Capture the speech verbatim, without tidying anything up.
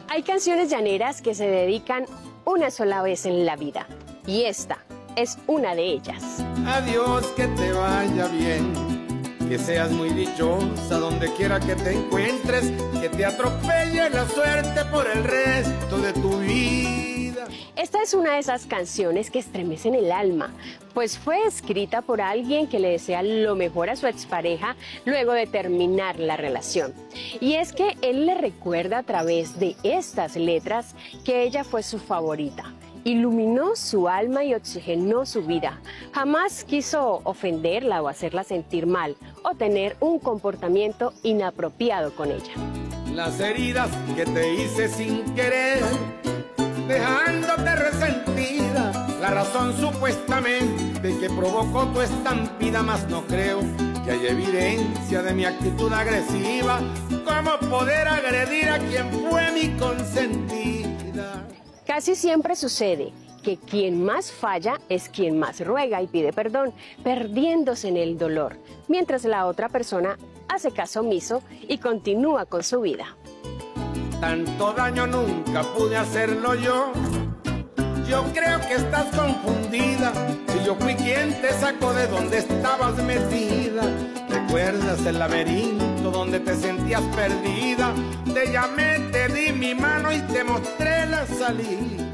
Hay canciones llaneras que se dedican una sola vez en la vida, y esta es una de ellas. Adiós, que te vaya bien, que seas muy dichosa donde quiera que te encuentres, que te atropelle la suerte por el resto de tu vida. Esta es una de esas canciones que estremecen el alma, pues fue escrita por alguien que le desea lo mejor a su expareja luego de terminar la relación. Y es que él le recuerda a través de estas letras que ella fue su favorita. Iluminó su alma y oxigenó su vida. Jamás quiso ofenderla o hacerla sentir mal o tener un comportamiento inapropiado con ella. Las heridas que te hice sin querer, dejándote resentida, la razón supuestamente que provocó tu estampida, mas no creo que haya evidencia de mi actitud agresiva. ¿Cómo poder agredir a quien fue mi consentida? Casi siempre sucede que quien más falla es quien más ruega y pide perdón, perdiéndose en el dolor, mientras la otra persona hace caso omiso y continúa con su vida. Tanto daño nunca pude hacerlo yo. Yo creo que estás confundida. Si yo fui quien te sacó de donde estabas metida. ¿Recuerdas el laberinto donde te sentías perdida? Te llamé, te di mi mano y te mostré la salida.